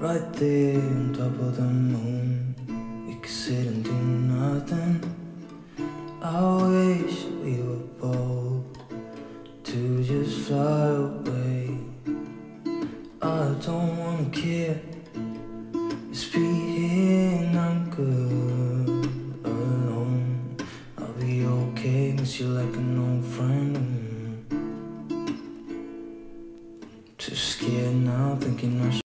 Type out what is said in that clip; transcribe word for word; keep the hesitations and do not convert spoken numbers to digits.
right there on top of the moon. We could sit and do nothing. I wish we were bold to just fly away. I don't wanna care, just be here and I'm good alone. I'll be okay, miss you like an old friend. mm. Too scared now, thinking I should